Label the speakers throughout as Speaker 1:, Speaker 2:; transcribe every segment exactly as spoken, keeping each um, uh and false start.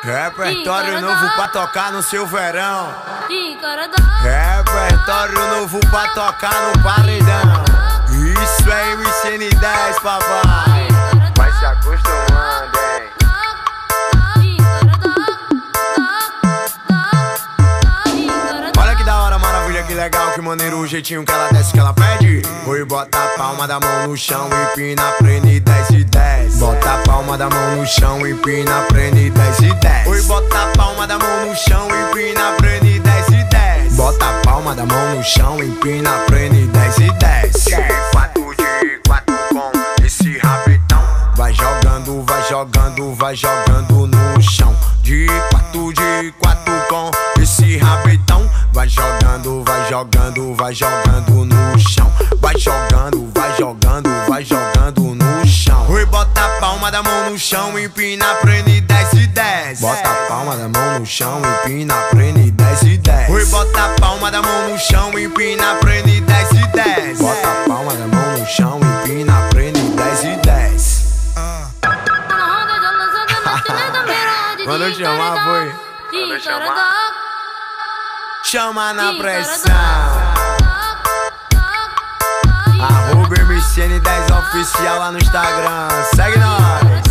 Speaker 1: Repertório novo pra tocar no seu verão.
Speaker 2: Ih,
Speaker 1: Repertório novo pra tocar no paredão. Isso é M C N dez, papai. Vai se acostumando, hein? Olha que da hora, maravilha, que legal, que maneiro o jeitinho que ela desce, que ela pede. Oi, bota a palma da mão no chão, empina, prende, desce e desce. Bota a palma da mão no chão, empina, prende, desce e desce. Oi, bota a palma da mão no chão, empina, prende, desce e desce. Bota a palma da mão no chão, empina, prende, desce e desce. Quatro de quatro com esse rabetão. Vai jogando, vai jogando, vai jogando no chão. De quatro, de quatro com esse rabetão. Vai jogando, vai jogando, vai jogando no chão. Vai jogando, vai jogando, vai jogando no chão. Oi, bota a palma da mão no chão, empina, prende, desce e desce. Bota a palma da mão no chão, empina, prende, desce e desce. Oi, bota a palma da mão no chão, empina, prende, desce e desce. Bota a palma da mão no chão, empina, prende, desce e desce. Quando eu chamar, foi. Quando eu chamar, chama na pressão. Arroba M C N dez oficial lá no Instagram. Segue nós.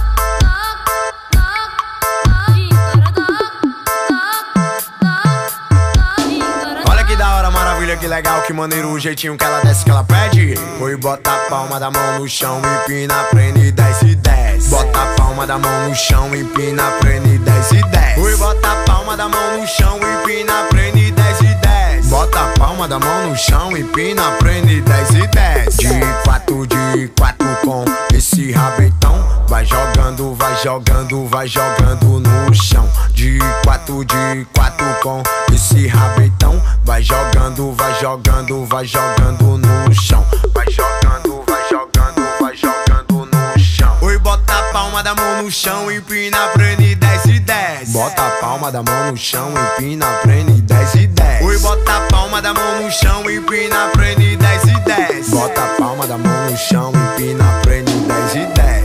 Speaker 1: Olha que da hora, maravilha, que legal, que maneiro o jeitinho que ela desce, que ela pede. Oi, bota a palma da mão no chão, empina, prende, desce e desce. Bota a palma da mão no chão, empina, prende, desce e desce. Oi, bota a palma da mão no chão, empina, prende, desce e desce. Bota a palma da mão no chão, empina, prende, desce e desce. De quatro, de quatro com esse rabetão. Vai jogando, vai jogando, vai jogando no chão. De quatro, de quatro com esse rabetão. Vai jogando, vai jogando, vai jogando no chão. Vai jogando, vai jogando, vai jogando no chão. Oi, bota a palma da mão no chão, empina, prende, desce e desce. Bota a palma da mão no chão, empina, prende, desce e desce. Oi, bota a palma da mão no chão, empina, prende, desce e desce. Bota a palma da mão no chão, empina, prende, desce e desce.